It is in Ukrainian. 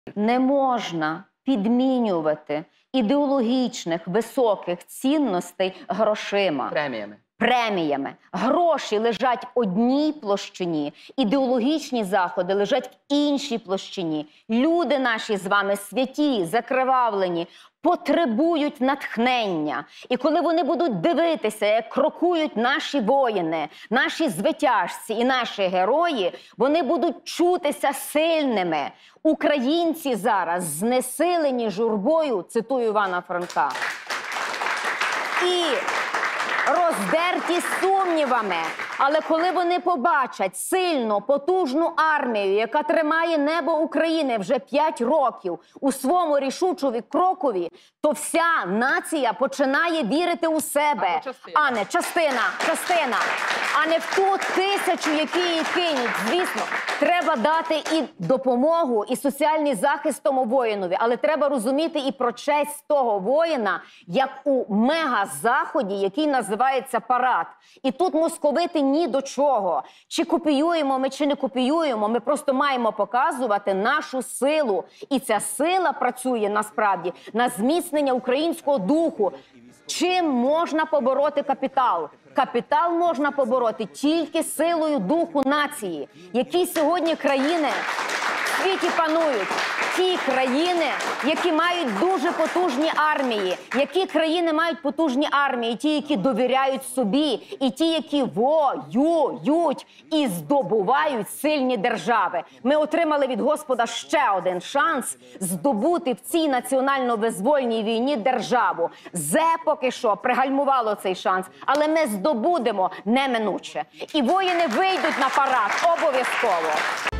Не можна підмінювати ідеологічних високих цінностей грошима. Преміями. Гроші лежать в одній площині, ідеологічні заходи лежать в іншій площині. Люди наші з вами святі, закривавлені, потребують натхнення. І коли вони будуть дивитися, як крокують наші воїни, наші звитяжці і наші герої, вони будуть чутися сильними. Українці зараз знесилені журбою, цитую Івана Франка, і роздерті сумнівами. Але коли вони побачать сильну, потужну армію, яка тримає небо України вже 5 років у своєму рішучому крокові, то вся нація починає вірити у себе. А не частина, а не в ту тисячу, які її кинуть. Звісно, треба дати і допомогу, і соціальний захист тому воїнові, але треба розуміти і про честь того воїна, як у мега-заході, який називається парад. І тут московити ні до чого. Чи копіюємо ми, чи не копіюємо, ми просто маємо показувати нашу силу. І ця сила працює насправді на зміцнення українського духу. Чим можна побороти капітал? Капітал можна побороти тільки силою духу нації. Які сьогодні країни в світі панують? Ті країни, які мають дуже потужні армії. Які країни мають потужні армії? Ті, які довіряють собі. І ті, які воюють і здобувають сильні держави. Ми отримали від Господа ще один шанс здобути в цій національно-визвольній війні державу. ЗЕ поки що пригальмувало цей шанс, але ми здобудемо неминуче. І воїни вийдуть на парад обов'язково.